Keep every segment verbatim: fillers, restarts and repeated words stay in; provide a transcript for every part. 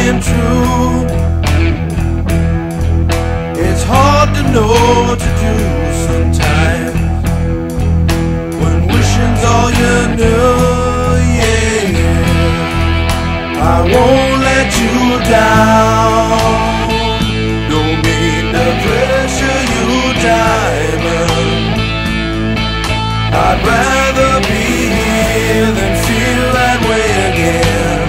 came true. It's hard to know what to do sometimes when wishing's all you know, yeah. I won't let you down. Don't mean to pressure you, diamond. I'd rather be here than feel that way again.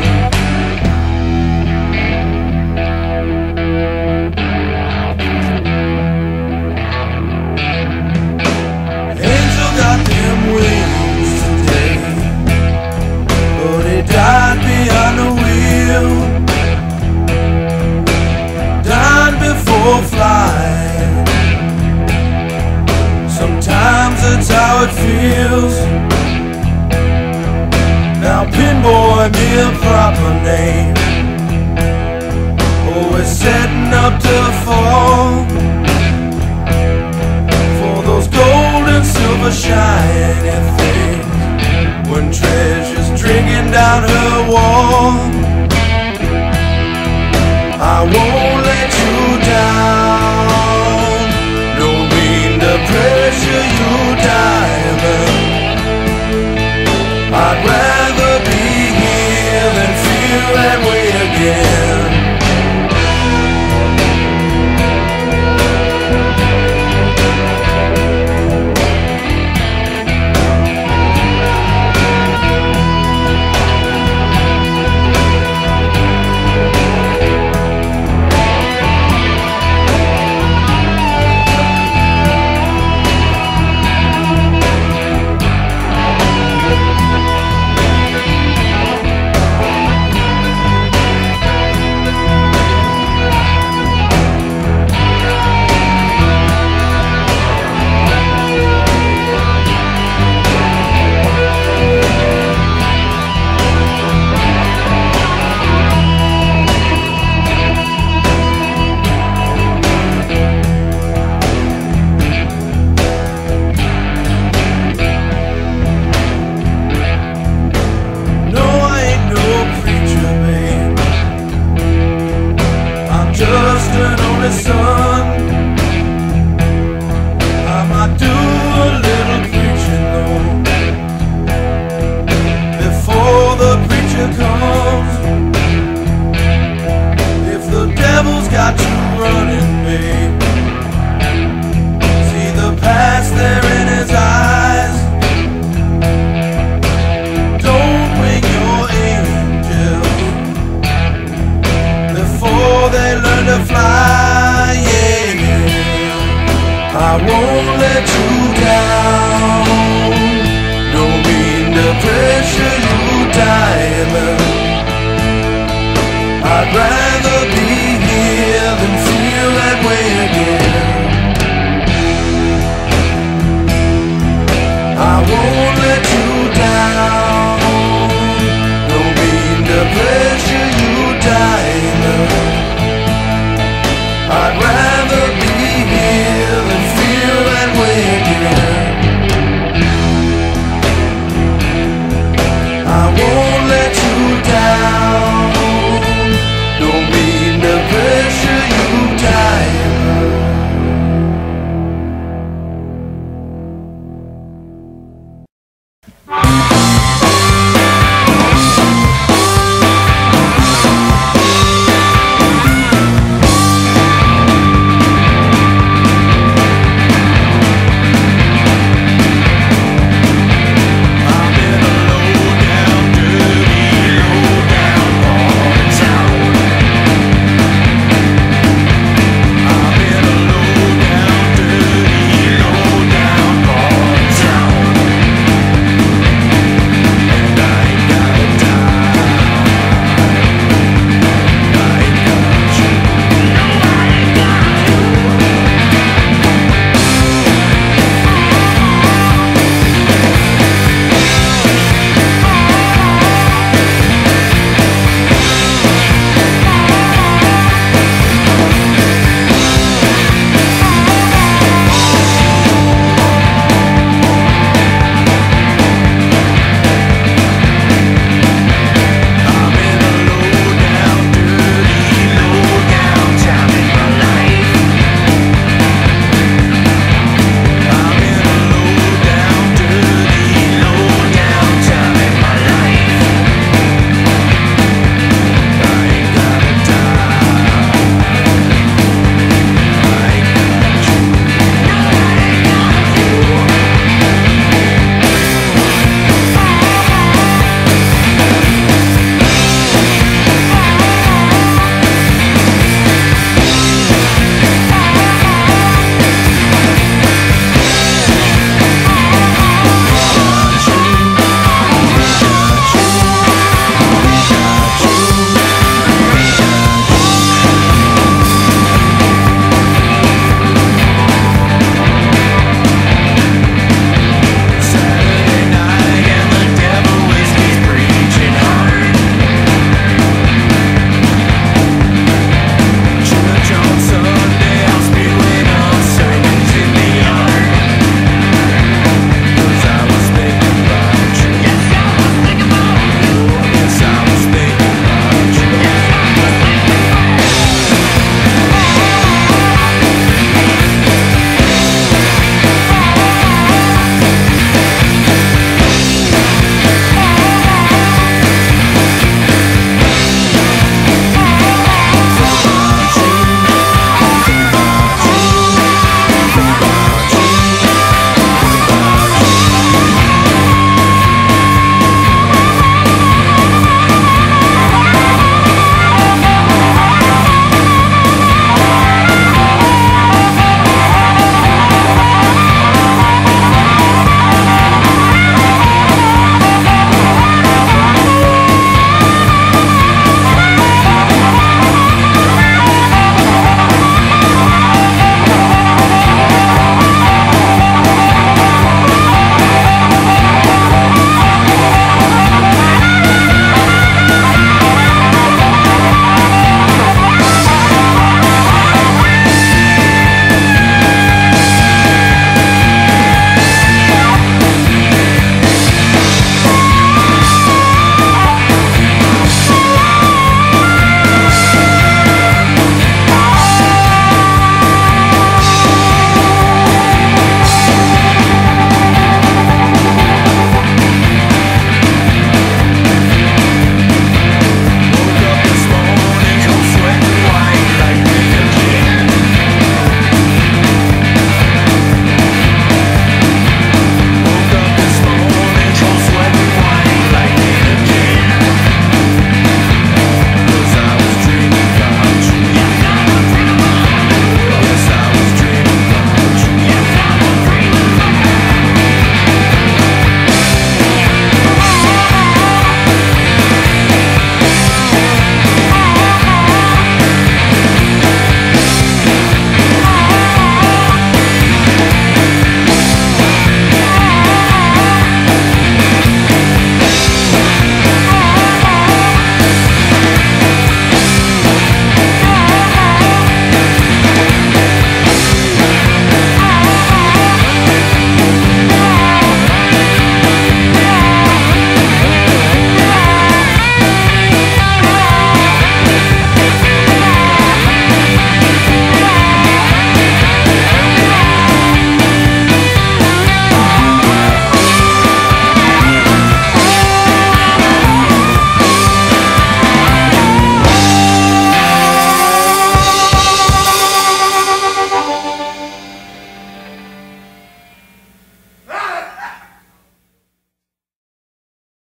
Angel got them wings today, but he died behind the wheel. Died before flying. Sometimes that's how it feels. Now Pinboy, me a proper name, always setting up to fall for those gold and silver shiny things. When treasure's drinking down her wall, I won't let you down. Don't mean to pressure you, diamond. I'd rather be here than feel that way again. Just an only son. I might do a little preaching though before the preacher comes. If the devil's got you running, babe, see the past there in his eyes. Don't wing your angels before they learn to fly, yeah. I won't let you down. Don't mean to pressure you, diamond. I'd rather